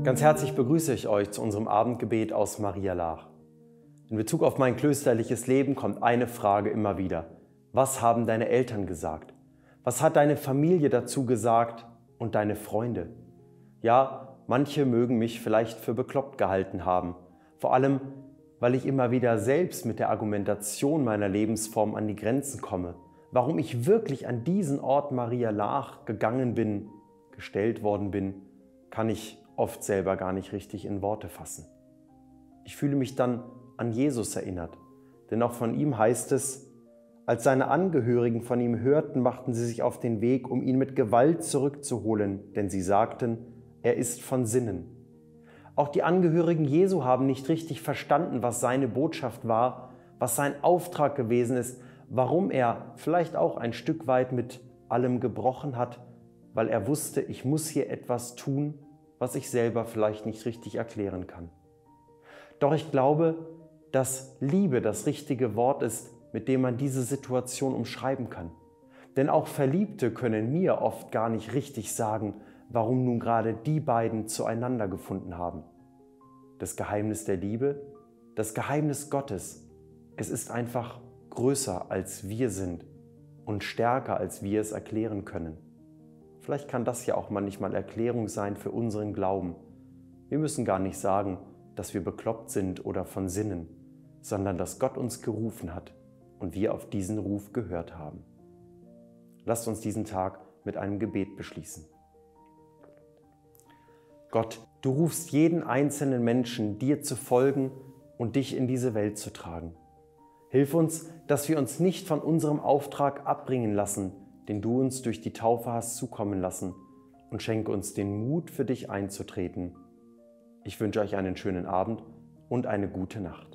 Ganz herzlich begrüße ich euch zu unserem Abendgebet aus Maria Laach. In Bezug auf mein klösterliches Leben kommt eine Frage immer wieder. Was haben deine Eltern gesagt? Was hat deine Familie dazu gesagt und deine Freunde? Ja, manche mögen mich vielleicht für bekloppt gehalten haben. Vor allem, weil ich immer wieder selbst mit der Argumentation meiner Lebensform an die Grenzen komme. Warum ich wirklich an diesen Ort Maria Laach gegangen bin, gestellt worden bin, kann ich oft selber gar nicht richtig in Worte fassen. Ich fühle mich dann an Jesus erinnert, denn auch von ihm heißt es, als seine Angehörigen von ihm hörten, machten sie sich auf den Weg, um ihn mit Gewalt zurückzuholen, denn sie sagten, er ist von Sinnen. Auch die Angehörigen Jesu haben nicht richtig verstanden, was seine Botschaft war, was sein Auftrag gewesen ist, warum er vielleicht auch ein Stück weit mit allem gebrochen hat, weil er wusste, ich muss hier etwas tun, was ich selber vielleicht nicht richtig erklären kann. Doch ich glaube, dass Liebe das richtige Wort ist, mit dem man diese Situation umschreiben kann. Denn auch Verliebte können mir oft gar nicht richtig sagen, warum nun gerade die beiden zueinander gefunden haben. Das Geheimnis der Liebe, das Geheimnis Gottes, es ist einfach größer als wir sind und stärker als wir es erklären können. Vielleicht kann das ja auch manchmal Erklärung sein für unseren Glauben. Wir müssen gar nicht sagen, dass wir bekloppt sind oder von Sinnen, sondern dass Gott uns gerufen hat und wir auf diesen Ruf gehört haben. Lasst uns diesen Tag mit einem Gebet beschließen. Gott, du rufst jeden einzelnen Menschen, dir zu folgen und dich in diese Welt zu tragen. Hilf uns, dass wir uns nicht von unserem Auftrag abbringen lassen, den du uns durch die Taufe hast zukommen lassen, und schenke uns den Mut, für dich einzutreten. Ich wünsche euch einen schönen Abend und eine gute Nacht.